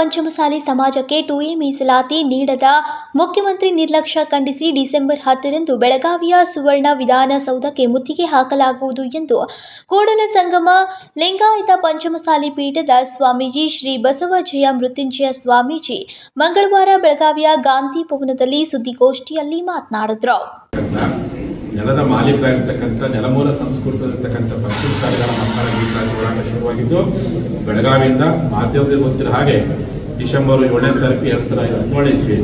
ಪಂಚಮಸಾಲಿ ಸಮಾಜಕ್ಕೆ 2A ಮೀಸಲಾತಿ ನೀಡದ ಮುಖ್ಯಮಂತ್ರಿ ನಿರ್ಲಕ್ಷ್ಯ ಖಂಡಿಸಿ ಡಿಸೆಂಬರ್ 10ರಂದು ಬೆಳಗಾವಿಯ ಸುವರ್ಣ ವಿಧಾನಸೌಧಕ್ಕೆ ಮುತ್ತಿಗೆ ಹಾಕಲಾಗುವುದು ಎಂದು ಕೂಡಲ ಸಂಗಮ ಲಿಂಗಾಯತ ಪಂಚಮಸಾಲಿ ಪೀಠದ ಸ್ವಾಮೀಜಿ ಶ್ರೀ ಬಸವಜಯ ಮೃತ್ಯುಂಜಯ ಸ್ವಾಮೀಜಿ ಮಂಗಳವಾರ ಬೆಳಗಾವಿಯ ಗಾಂಧಿ ಭವನದಲ್ಲಿ ಸುದ್ದಿಗೋಷ್ಠಿಯಲ್ಲಿ ಮಾತನಾಡಿದರು. ನೆಲದ ಮಾಲೀಕರಾಗಿರ್ತಕ್ಕಂಥ ನೆಲಮೂಲ ಸಂಸ್ಕೃತದಲ್ಲಿರ್ತಕ್ಕಂಥ ಪಂಚಮಸಾಲಿಗಳ ಮಕ್ಕಳ ಮೀಸಲಾತಿ ಹೋರಾಟ ಶುರುವಾಗಿದ್ದು ಬೆಳಗಾವಿಯಿಂದ ಮಾಧ್ಯಮದಲ್ಲಿ ಗೊತ್ತಿರೋ ಹಾಗೆ ಡಿಸೆಂಬರ್ 7ನೇ ತಾರೀಕು 2017 ಇಸ್ವಿ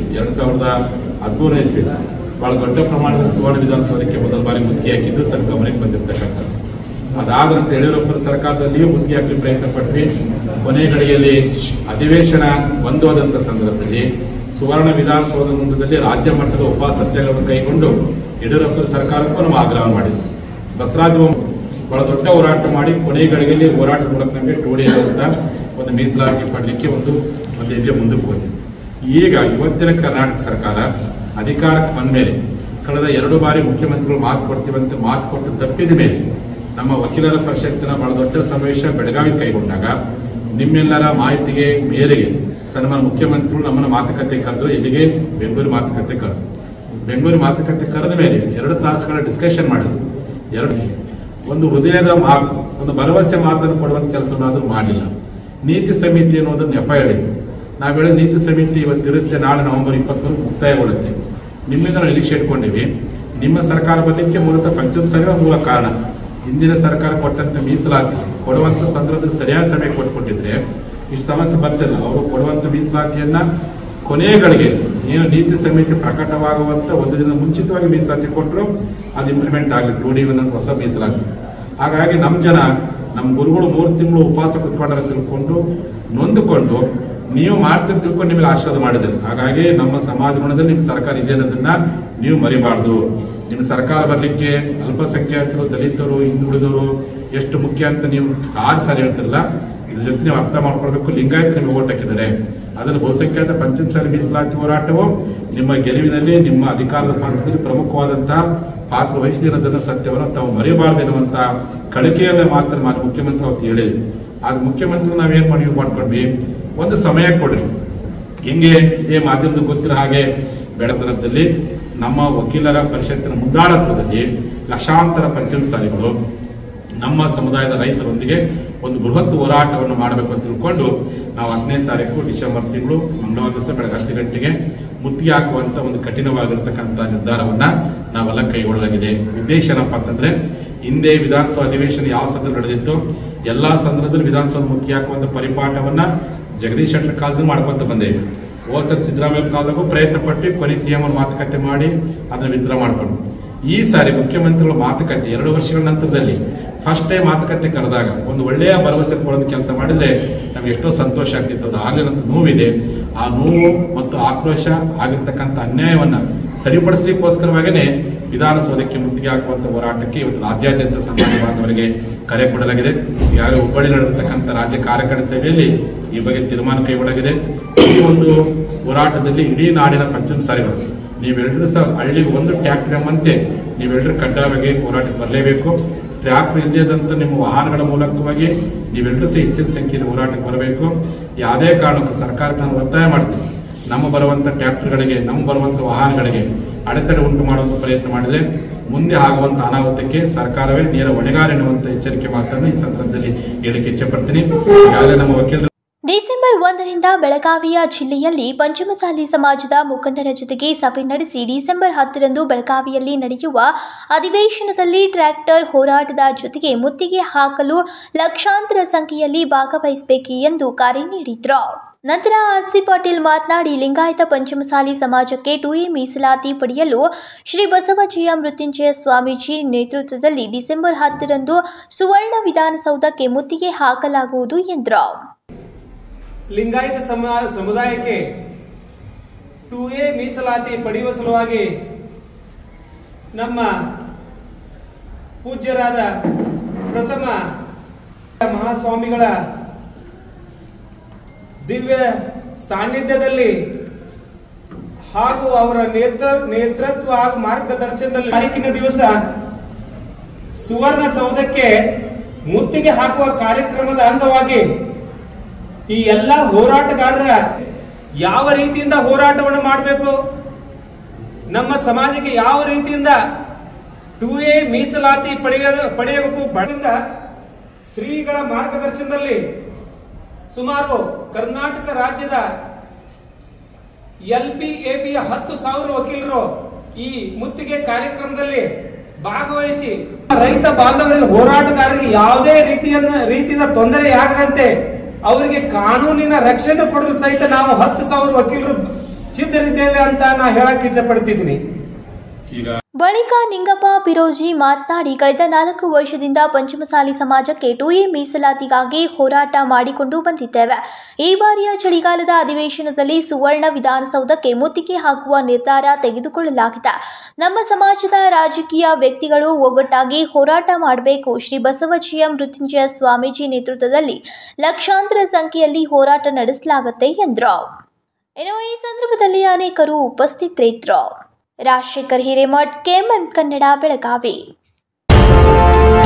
2013 ಇಸ್ವಿ ಬಹಳ ದೊಡ್ಡ ಪ್ರಮಾಣದ ಸುವರ್ಣ ವಿಧಾನಸೌಧಕ್ಕೆ ಮೊದಲ ಬಾರಿ ಮುತ್ತಿಗೆ ಹಾಕಿದ್ದು ತನ್ನ ಗಮನಕ್ಕೆ ಬಂದಿರತಕ್ಕಂಥದ್ದು. ಅದಾದ ನಂತರ ಯಡಿಯೂರಪ್ಪರ ಸರ್ಕಾರದಲ್ಲಿಯೂ ಮುತ್ತಿಗೆ ಹಾಕಲು ಪ್ರಯತ್ನ ಪಟ್ವಿ. ಕೊನೆ ಗಳಿಗೆಯಲ್ಲಿ ಅಧಿವೇಶನ ಬಂದೋದಂಥ ಸಂದರ್ಭದಲ್ಲಿ ಸುವರ್ಣ ವಿಧಾನಸೌಧ ಮುಂದದಲ್ಲಿ ರಾಜ್ಯ ಮಟ್ಟದ ಉಪಸತ್ಯಗಳನ್ನು ಕೈಗೊಂಡು ಯಡಿಯೂರಪ್ಪರ ಸರ್ಕಾರಕ್ಕೂ ನಾವು ಆಗ್ರಹ ಮಾಡಿದ್ವಿ. ಬಸವರಾಜ ಬಹಳ ದೊಡ್ಡ ಹೋರಾಟ ಮಾಡಿ ಕೊನೆ ಗಳಿಗೆಯಲ್ಲಿ ಹೋರಾಟದ ಮೂಲಕ ನಮಗೆ 2D ಅಂತ ಒಂದು ಮೀಸಲಾತಿ ಪಡಲಿಕ್ಕೆ ಒಂದು ಹೆಜ್ಜೆ ಮುಂದಕ್ಕೆ ಹೋಯಿತು. ಈಗ ಇವತ್ತಿನ ಕರ್ನಾಟಕ ಸರ್ಕಾರ ಅಧಿಕಾರಕ್ಕೆ ಬಂದ ಮೇಲೆ ಕಳೆದ 2 ಬಾರಿ ಮುಖ್ಯಮಂತ್ರಿಗಳು ಮಾತು ಕೊಡ್ತೀವಂತೆ ಮಾತು ಕೊಟ್ಟು ತಪ್ಪಿದ ಮೇಲೆ ನಮ್ಮ ವಕೀಲರ ಪರಿಷತ್ತಿನ ಬಹಳ ದೊಡ್ಡ ಸಮಾವೇಶ ಬೆಳಗಾವಿ ಕೈಗೊಂಡಾಗ ನಿಮ್ಮೆಲ್ಲರ ಮಾಹಿತಿಗೆ ಮೇರೆಗೆ ಸನ್ಮಾನ್ಯ ಮುಖ್ಯಮಂತ್ರಿಗಳು ನಮ್ಮನ್ನು ಮಾತುಕತೆ ಕರೆದು ಇಲ್ಲಿಗೆ ಬೆಂಗಳೂರು ಮಾತುಕತೆ ಕರೆದು ಬೆಂಗಳೂರು ಮಾತುಕತೆ ಕರೆದ ಮೇಲೆ 2 ತಾಸುಗಳ ಡಿಸ್ಕಷನ್ ಮಾಡಿದ್ರು. ಒಂದು ಹೃದಯದ ಮಾತು, ಒಂದು ಭರವಸೆ ಮಾತನ್ನು ಕೊಡುವಂಥ ಕೆಲಸವಾದರೂ ಮಾಡಿಲ್ಲ. ನೀತಿ ಸಮಿತಿ ಅನ್ನೋದನ್ನು ನೆಪ ಹೇಳಿದ್ದು. ನಾವು ಹೇಳಿದ ನೀತಿ ಸಮಿತಿ ಇವತ್ತಿರುತ್ತೆ, ನಾಳೆ ನವೆಂಬರ್ 20 ಮುಕ್ತಾಯಗೊಳ್ಳುತ್ತೆ. ನಿಮ್ಮಿಂದ ನಾವು ನಿರೀಕ್ಷೆ ಇಟ್ಕೊಂಡಿವಿ. ನಿಮ್ಮ ಸರ್ಕಾರ ಬರಲಿಕ್ಕೆ ಮೂಲತಃ ಪಂಚಮಸಾಲಿಗಳ ಮೂಲ ಕಾರಣ. ಹಿಂದಿನ ಸರ್ಕಾರ ಕೊಟ್ಟಂತ ಮೀಸಲಾತಿ ಕೊಡುವಂಥ ಸಂದರ್ಭದಲ್ಲಿ ಸರಿಯಾದ ಸಮಯ ಕೊಟ್ಕೊಟ್ಟಿದ್ರೆ ಇಷ್ಟು ಸಮಸ್ಯೆ ಬರ್ತಿಲ್ಲ. ಅವರು ಕೊಡುವಂಥ ಮೀಸಲಾತಿಯನ್ನ ಕೊನೆಗಳಿಗೆ ಏನು ನೀತಿ ಸಮಿತಿ ಪ್ರಕಟವಾಗುವಂತ 1 ದಿನ ಮುಂಚಿತವಾಗಿ ಮೀಸಲಾತಿ ಕೊಟ್ಟರು ಅದು ಇಂಪ್ಲಿಮೆಂಟ್ ಆಗಲಿ 2D ಅನ್ನೋ ಹೊಸ ಮೀಸಲಾತಿ. ಹಾಗಾಗಿ ನಮ್ಮ ಜನ ನಮ್ಮ ಗುರುಗಳು 3 ತಿಂಗಳು ಉಪವಾಸ ಕುತ್ಕೊಂಡ್ರೆ ತಿಳ್ಕೊಂಡು ನೊಂದುಕೊಂಡು ನೀವು ಮಾಡ್ತೀರಿ ತಿಳ್ಕೊಂಡು ನಿಮಗೆ ಆಶೀರ್ವಾದ ಮಾಡಿದ್ದಾರೆ. ಹಾಗಾಗಿ ನಮ್ಮ ಸಮಾಜ ಗುಣದಲ್ಲಿ ನಿಮ್ಮ ಸರ್ಕಾರ ಇದೆ ಅನ್ನೋದನ್ನ ನೀವು ಮರಿಬಾರ್ದು. ನಿಮ್ಮ ಸರ್ಕಾರ ಬರಲಿಕ್ಕೆ ಅಲ್ಪಸಂಖ್ಯಾತರು, ದಲಿತರು, ಹಿಂದುಳಿದವರು ಎಷ್ಟು ಮುಖ್ಯ ಅಂತ ನೀವು ಸಾರಿ ಹೇಳ್ತಿರಲ್ಲ. ಇದ್ರ ಜೊತೆ ನೀವು ಅರ್ಥ ಮಾಡ್ಕೊಳ್ಬೇಕು. ಲಿಂಗಾಯತ ನಿಮಗೆ ಓಟ್ ಹಾಕಿದ್ದಾರೆ. ಅದನ್ನು ಬಹುಸಂಖ್ಯಾತ ಪಂಚಮಸಾಲಿ ಮೀಸಲಾತಿ ಹೋರಾಟವು ನಿಮ್ಮ ಗೆಲುವಿನಲ್ಲಿ ನಿಮ್ಮ ಅಧಿಕಾರದ ಪಾತ್ರದಲ್ಲಿ ಪ್ರಮುಖವಾದಂತಹ ಪಾತ್ರ ವಹಿಸಿದೆ ಅನ್ನೋದನ್ನ ಸತ್ಯವನ್ನು ತಾವು ಮರೆಯಬಾರದು ಎನ್ನುವಂತ ಕಳಿಕೆಯಲ್ಲೇ ಮಾತ್ರ ಮುಖ್ಯಮಂತ್ರಿ ಅವತ್ತು ಹೇಳಿದ್ರು. ಆಗ ಮುಖ್ಯಮಂತ್ರಿ ನಾವೇನ್ ಮಾಡ್ಕೊಂಡ್ವಿ, ಒಂದು ಸಮಯ ಕೊಡ್ರಿ. ಹಿಂಗೆ ಇದೇ ಮಾಧ್ಯಮದ ಗೊತ್ತಿರೋ ಹಾಗೆ ಬೆಳತನದಲ್ಲಿ ನಮ್ಮ ವಕೀಲರ ಪರಿಷತ್ತಿನ ಮುಂದಾಳತ್ವದಲ್ಲಿ ಲಕ್ಷಾಂತರ ಪಂಚಮಸಾಲಿಗಳು ನಮ್ಮ ಸಮುದಾಯದ ರೈತರೊಂದಿಗೆ ಒಂದು ಬೃಹತ್ ಹೋರಾಟವನ್ನು ಮಾಡಬೇಕು ಅಂತ ತಿಳ್ಕೊಂಡು ನಾವು 10ನೇ ತಾರೀಕು ಡಿಸೆಂಬರ್ ತಿಂಗಳು ಮಂಗಳವಾರ ದಿವಸ ಬೆಳಗ್ಗೆ 10 ಗಂಟೆಗೆ ಮುತ್ತಿಗೆ ಹಾಕುವಂತ ಒಂದು ಕಠಿಣವಾಗಿರ್ತಕ್ಕಂಥ ನಿರ್ಧಾರವನ್ನ ನಾವೆಲ್ಲ ಕೈಗೊಳ್ಳಲಾಗಿದೆ. ಉದ್ದೇಶ ಏನಪ್ಪಾ ಅಂತಂದ್ರೆ, ಹಿಂದೆ ವಿಧಾನಸಭಾ ಅಧಿವೇಶನ ಯಾವ ಸಂದರ್ಭ ನಡೆದಿತ್ತು ಎಲ್ಲಾ ಸಂದರ್ಭದಲ್ಲಿ ವಿಧಾನಸಭಾ ಮುತ್ತಿಗೆ ಹಾಕುವಂತ ಪರಿಪಾಠವನ್ನ ಜಗದೀಶ್ ಶೆಟ್ಟರ್ ಕಾಲದಲ್ಲಿ ಮಾಡ್ಕೊಂತ ಬಂದೇವೆ. ಹೋದ ಸಿದ್ದರಾಮಯ್ಯ ಕಾಲದಾಗೂ ಪ್ರಯತ್ನ ಪಟ್ಟು ಕೊನೆ CM ಮಾತುಕತೆ ಮಾಡಿ ಅದನ್ನ ವಿತ್ಡ್ರಾ ಮಾಡ್ಕೊಂಡು ಈ ಸಾರಿ ಮುಖ್ಯಮಂತ್ರಿಗಳ ಮಾತುಕತೆ 2 ವರ್ಷಗಳ ನಂತರದಲ್ಲಿ ಫಸ್ಟ್ ಟೈಮ್ ಮಾತುಕತೆ ಕರೆದಾಗ ಒಂದು ಒಳ್ಳೆಯ ಭರವಸೆ ಕೊಡೋದು ಕೆಲಸ ಮಾಡಿದ್ರೆ ನಮ್ಗೆ ಎಷ್ಟೋ ಸಂತೋಷ ಆಗ್ತಿತ್ತು. ಅದು ಆಗಲಿನಂತ ನೋವಿದೆ. ಆ ನೋವು ಮತ್ತು ಆಕ್ರೋಶ ಆಗಿರ್ತಕ್ಕಂಥ ಅನ್ಯಾಯವನ್ನ ಸರಿಪಡಿಸಲಿಕ್ಕೋಸ್ಕರವಾಗೇ ವಿಧಾನಸೌಧಕ್ಕೆ ಮುತ್ತಿಗೆ ಹಾಕುವಂತ ಹೋರಾಟಕ್ಕೆ ಇವತ್ತು ರಾಜ್ಯಾದ್ಯಂತ ಸಮಾಜ ಬಾಂಧವರಿಗೆ ಕರೆ ಕೊಡಲಾಗಿದೆ. ಈಗಾಗಲೇ ಹುಬ್ಬಳ್ಳಿ ನಡೆದಿರ್ತಕ್ಕಂಥ ರಾಜ್ಯ ಕಾರ್ಯಕಾರಿ ಸಭೆಯಲ್ಲಿ ಈ ಬಗ್ಗೆ ತೀರ್ಮಾನ ಕೈಗೊಳ್ಳಲಾಗಿದೆ. ಈ ಒಂದು ಹೋರಾಟದಲ್ಲಿ ಇಡೀ ನಾಡಿನ ಪಂಚಮಸಾಲಿಗಳು ನೀವೆಲ್ಲರೂ ಸಹ ಹಳ್ಳಿಗೆ ಒಂದು ಟ್ರ್ಯಾಕ್ಟರ್ ಎಂಬಂತೆ ನೀವೆಲ್ಲರೂ ಕಡ್ಡಾಯವಾಗಿ ಹೋರಾಟಕ್ಕೆ ಬರಲೇಬೇಕು. ಟ್ರ್ಯಾಕ್ಟರ್ ಇಲ್ಲದಂತ ನಿಮ್ಮ ವಾಹನಗಳ ಮೂಲಕವಾಗಿ ನೀವೆಲ್ಲರೂ ಸಹ ಹೆಚ್ಚಿನ ಸಂಖ್ಯೆಯಲ್ಲಿ ಹೋರಾಟಕ್ಕೆ ಬರಬೇಕು. ಯಾವುದೇ ಕಾರಣಕ್ಕೂ ಸರ್ಕಾರಕ್ಕೆ ನಾನು ಒತ್ತಾಯ ಮಾಡ್ತೀನಿ, ನಮ್ಮ ಬರುವಂಥ ಟ್ರ್ಯಾಕ್ಟರ್ಗಳಿಗೆ, ನಮ್ಮ ಬರುವಂಥ ವಾಹನಗಳಿಗೆ ಅಡೆತಡೆ ಉಂಟು ಮಾಡುವಂಥ ಪ್ರಯತ್ನ ಮಾಡಿದರೆ ಮುಂದೆ ಆಗುವಂಥ ಅನಾಹುತಕ್ಕೆ ಸರ್ಕಾರವೇ ನೇರ ಹೊಣೆಗಾರ ಎನ್ನುವಂಥ ಎಚ್ಚರಿಕೆ ಮಾತನ್ನು ಈ ಸಂದರ್ಭದಲ್ಲಿ ಹೇಳಿಕೆ ಇಚ್ಛೆಪಡ್ತೀನಿ. ಈಗಾಗಲೇ ನಮ್ಮ ವಕೀಲರು ಡಿಸೆಂಬರ್ 1ರಿಂದ ಬೆಳಗಾವಿಯ ಜಿಲ್ಲೆಯಲ್ಲಿ ಪಂಚಮಸಾಲಿ ಸಮಾಜದ ಮುಖಂಡರ ಜೊತೆಗೆ ಸಭೆ ನಡೆಸಿ ಡಿಸೆಂಬರ್ 10ರಂದು ಬೆಳಗಾವಿಯಲ್ಲಿ ನಡೆಯುವ ಅಧಿವೇಶನದಲ್ಲಿ ಟ್ರ್ಯಾಕ್ಟರ್ ಹೋರಾಟದ ಜೊತೆಗೆ ಮುತ್ತಿಗೆ ಹಾಕಲು ಲಕ್ಷಾಂತರ ಸಂಖ್ಯೆಯಲ್ಲಿ ಭಾಗವಹಿಸಬೇಕು ಎಂದು ಕರೆ ನೀಡಿದ್ರು. ನಂತರ ಆರ್ಸಿ ಪಾಟೀಲ್ ಮಾತನಾಡಿ, ಲಿಂಗಾಯತ ಪಂಚಮಸಾಲಿ ಸಮಾಜಕ್ಕೆ 2A ಮೀಸಲಾತಿ ಪಡೆಯಲು ಶ್ರೀ ಬಸವಜಯ ಮೃತ್ಯುಂಜಯ ಸ್ವಾಮೀಜಿ ನೇತೃತ್ವದಲ್ಲಿ ಡಿಸೆಂಬರ್ 10ರಂದು ಸುವರ್ಣ ವಿಧಾನಸೌಧಕ್ಕೆ ಮುತ್ತಿಗೆ ಹಾಕಲಾಗುವುದು ಎಂದರು. ಲಿಂಗಾಯತ ಸಮುದಾಯಕ್ಕೆ 2A ಮೀಸಲಾತಿ ಪಡೆಯುವ ಸಲುವಾಗಿ ನಮ್ಮ ಪೂಜ್ಯರಾದ ಪ್ರಥಮ ಮಹಾಸ್ವಾಮಿಗಳ ದಿವ್ಯ ಸಾನ್ನಿಧ್ಯದಲ್ಲಿ ಹಾಗೂ ಅವರ ನೇತೃತ್ವ ಹಾಗೂ ಮಾರ್ಗದರ್ಶನದಲ್ಲಿ ತಾರೀಕಿನ ದಿವಸ ಸುವರ್ಣ ಸೌಧಕ್ಕೆ ಮುತ್ತಿಗೆ ಹಾಕುವ ಕಾರ್ಯಕ್ರಮದ ಅಂಗವಾಗಿ ಈ ಎಲ್ಲ ಹೋರಾಟಗಾರರ ಯಾವ ರೀತಿಯಿಂದ ಹೋರಾಟವನ್ನು ಮಾಡಬೇಕು, ನಮ್ಮ ಸಮಾಜಕ್ಕೆ ಯಾವ ರೀತಿಯಿಂದ 2A ಮೀಸಲಾತಿ ಪಡೆಯಬೇಕು ಬಳಿಂದ ಸ್ತ್ರೀಗಳ ಮಾರ್ಗದರ್ಶನದಲ್ಲಿ ಸುಮಾರು ಕರ್ನಾಟಕ ರಾಜ್ಯದ LPAPಯ 10,000 ವಕೀಲರು ಈ ಮುತ್ತಿಗೆ ಕಾರ್ಯಕ್ರಮದಲ್ಲಿ ಭಾಗವಹಿಸಿ ರೈತ ಬಾಂಧವರಿಗೆ ಹೋರಾಟಗಾರರಿಗೆ ಯಾವುದೇ ರೀತಿಯ ತೊಂದರೆಯಾಗದಂತೆ ಅವರಿಗೆ ಕಾನೂನಿನ ರಕ್ಷಣೆ ಕೊಡಲು ಸಹಿತ ನಾವು 10,000 ವಕೀಲರು ಸಿದ್ಧರಿದ್ದೇವೆ ಅಂತ ನಾ ಹೇಳಕ್ ಇಷ್ಟಪಡ್ತಿದ್ದೀನಿ. ಬಳಿಕ ನಿಂಗಪ್ಪ ಬಿರೋಜಿ ಮಾತನಾಡಿ, ಕಳೆದ 4 ವರ್ಷದಿಂದ ಪಂಚಮಸಾಲಿ ಸಮಾಜಕ್ಕೆ 2A ಮೀಸಲಾತಿಗಾಗಿ ಹೋರಾಟ ಮಾಡಿಕೊಂಡು ಬಂದಿದ್ದೇವೆ. ಈ ಬಾರಿಯ ಚಳಿಗಾಲದ ಅಧಿವೇಶನದಲ್ಲಿ ಸುವರ್ಣ ವಿಧಾನಸೌಧಕ್ಕೆ ಮುತ್ತಿಗೆ ಹಾಕುವ ನಿರ್ಧಾರ ತೆಗೆದುಕೊಳ್ಳಲಾಗಿದೆ. ನಮ್ಮ ಸಮಾಜದ ರಾಜಕೀಯ ವ್ಯಕ್ತಿಗಳು ಒಗ್ಗಟ್ಟಾಗಿ ಹೋರಾಟ ಮಾಡಬೇಕು. ಶ್ರೀ ಬಸವಜೀಯ ಮೃತ್ಯುಂಜಯ ಸ್ವಾಮೀಜಿ ನೇತೃತ್ವದಲ್ಲಿ ಲಕ್ಷಾಂತರ ಸಂಖ್ಯೆಯಲ್ಲಿ ಹೋರಾಟ ನಡೆಸಲಾಗುತ್ತೆ ಎಂದರು. ಇನ್ನು ಈ ಸಂದರ್ಭದಲ್ಲಿ ಅನೇಕರು ಉಪಸ್ಥಿತರಿದ್ದರು. ರಾಜಶೇಖರ್ ಹಿರೇಮಠ್, KMM ಕನ್ನಡ, ಬೆಳಗಾವಿ.